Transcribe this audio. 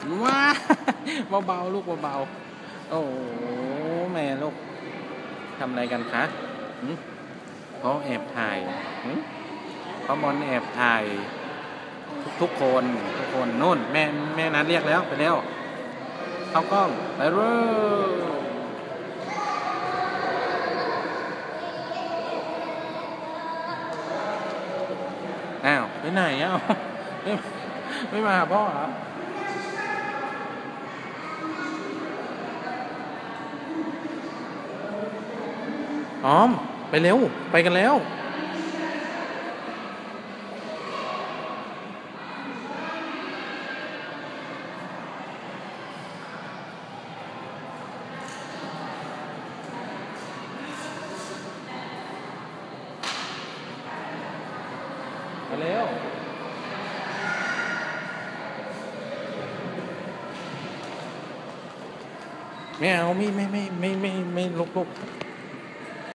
ว้าเบาๆลูกเบาๆโอ้แม่ลูกทำอะไรกันคะเขาแอบถ่ายเขาบอลแอบถ่ายทุกคนนู่นแม่นัดเรียกแล้วไปแล้วเข้ากล้องไปเร็วอ้าวไปไหนอ่ะไม่มาหาพ่อเหรอออมไปเร็วไปกันแล้วไปเร็วไม่เอาไม่ลุก